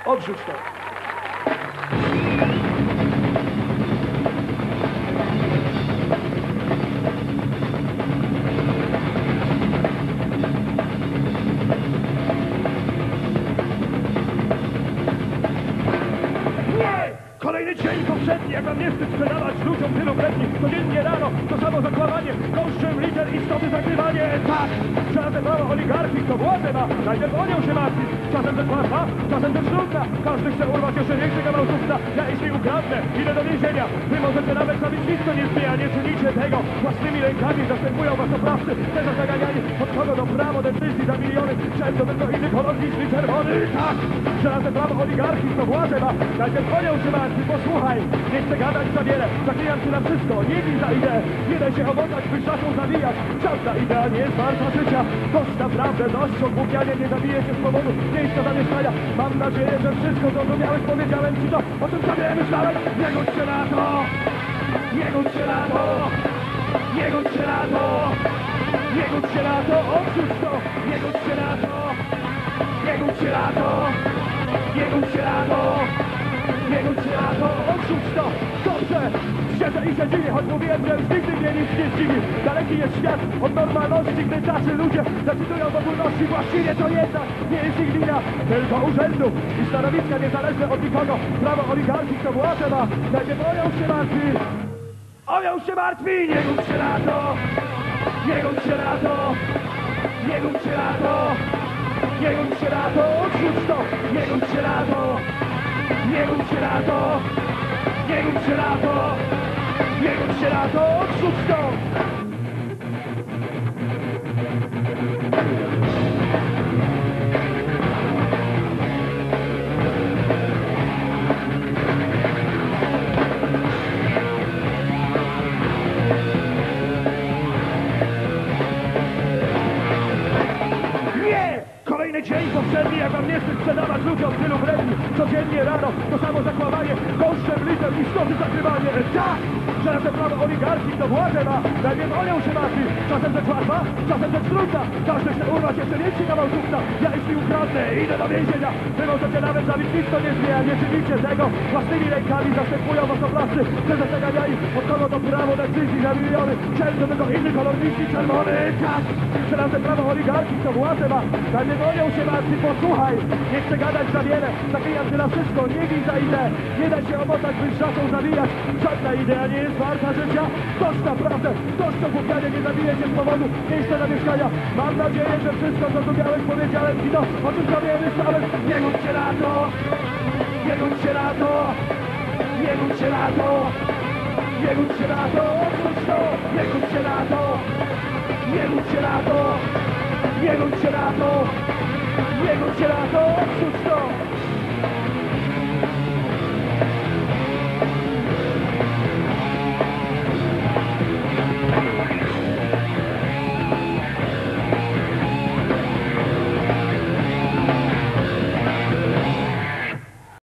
Odrzuć to. Kolejny dzień poprzedni, jak wam nie wstyd sprzedawać ludziom tylu bredni. Codziennie rano to samo zakłamanie, kosztem liter i stopy zakrywanie. Tak, czasem mała oligarchii, kto władzę ma, najpierw o nią się martwi. Czasem też łatwa, czasem też trudna. Każdy chce urwać jeszcze większy kawał sukna. Ja jeśli ukradnę, idę do więzienia. Wy możecie nawet zabić nic, co nie zmienia. Nie czynicie tego własnymi rękami. Zastępują was oprawcy, też zaganiani. Od kogo do prawo decyzji za miliony. Często tylko inny kolor niż czerwony. Tak, czasem prawo oligarchii, kto władzę ma, najpierw o nią się martwi. Posłuchaj, nie chcę gadać za wiele, zaklinam się na wszystko, nie bij za ideę, nie daj się owocać, by szatą zawijać. Żadna idea nie jest warta życia, dość naprawdę, dość ogłupiania, nie zabije się z powodu miejsca zamieszkania. Mam nadzieję, że wszystko zrozumiałeś, powiedziałem ci to, o czym sobie myślałem. Nie gódź się na to, nie gódź się na to, nie gódź się na to, nie gódź się na to, odrzuć to, nie gódź się na to, nie gódź się na to, nie gódź się na to. Nie gódź się na to, odrzuć to, dobrze, siedzę i się dziwię, choć mówiłem, że już nigdy mnie nic nie zdziwi. Daleki jest świat od normalności, gdy tacy ludzie decydują o wolności. Właściwie to jednak nie jest ich wina, tylko urzędów i stanowiska niezależne od nikogo. Prawo oligarchii, kto władzę ma, najpierw o nią się martwi. O nią się martwi, nie gódź się na to, nie gódź się na to, nie gódź się na to, nie gódź się na to, odrzuć to, nie gódź się na to. Nie gódź się na to, nie gódź się na to, nie gódź się na to, odrzuć to! Kolejny dzień poprzedni, jak wam nie chce sprzedawać ludziom tylu bredni. Codziennie rano to samo zakłamanie, kosztem liter i stopy zakrywanie. Tak, czasem prawo oligarchii to władzę ma, najpierw o nią się martwi. Czasem rzecz łatwa, czasem rzecz trudna. Każdy chce urwać jeszcze większy kawał sukna. Ja jeśli ukradnę, idę do więzienia. Wy możecie nawet zabić nic, co nie zmienia. Nie czynicie tego własnymi rękami. Zastępują was oprawcy, że zaganiani. Od kogo to prawo decyzji za miliony. Często tylko inny kolor niż czerwony. Tak, czasem prawo oligarchii to władzę ma, najpierw o nią się martwi. Posłuchaj, nie chcę gadać za wiele, zaklinam się na wszystko, nie bij za ideę, nie daj się omotać, by szatą zawijać. Żadna idea nie jest warta życia, dość naprawdę, dość ogłupiania, nie zabije się z powodu miejsca zamieszkania. Mam nadzieję, że wszystko zrozumiałeś, powiedziałem ci to, o czym sobie myślałem. Nie gódź się na to, nie gódź się na to, nie gódź się na to, nie gódź się na to, odrzuć to, nie gódź się na to, nie gódź się na to, nie gódź się na to, nie gódź się na to, odrzuć to!